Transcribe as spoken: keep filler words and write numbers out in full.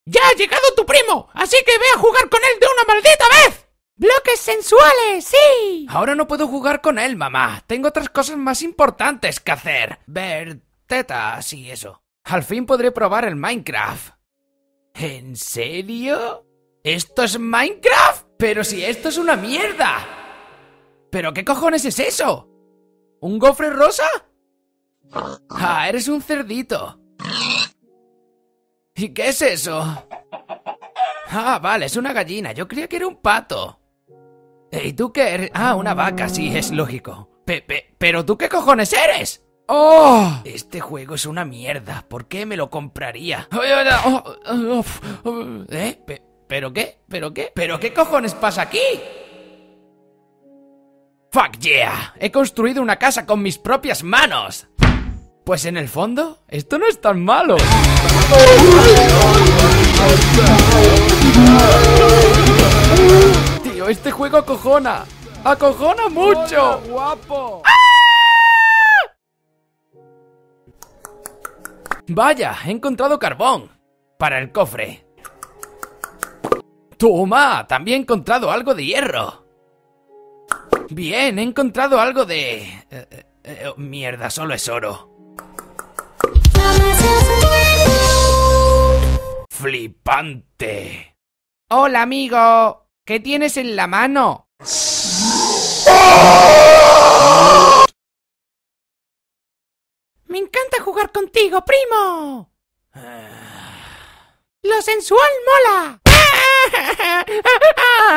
¡Ya ha llegado tu primo! ¡Así que ve a jugar con él de una maldita vez! ¡Bloques sensuales, sí! Ahora no puedo jugar con él, mamá. Tengo otras cosas más importantes que hacer. Ver tetas y eso. Al fin podré probar el Minecraft. ¿En serio? ¿Esto es Minecraft? Pero si esto es una mierda. ¿Pero qué cojones es eso? ¿Un gofre rosa? Ah, eres un cerdito. ¿Y qué es eso? Ah, vale, es una gallina. Yo creía que era un pato. ¿Y tú qué eres? Ah, una vaca, sí, es lógico. Pe, pe, ¿Pero tú qué cojones eres? ¡Oh! Este juego es una mierda. ¿Por qué me lo compraría? ¿Eh? Pe, ¿Pero qué? ¿Pero qué? ¿Pero qué cojones pasa aquí? ¡Fuck yeah! He construido una casa con mis propias manos. Pues en el fondo, esto no es tan malo. Tío, este juego acojona. ¡Acojona mucho! ¡Hola, guapo! ¡Ah! Vaya, he encontrado carbón. Para el cofre. Toma, también he encontrado algo de hierro. Bien, he encontrado algo de... Eh, eh, mierda, solo es oro. ¡Flipante! Hola, amigo. ¿Qué tienes en la mano? ¡Me encanta jugar contigo, primo! ¡Lo sensual mola!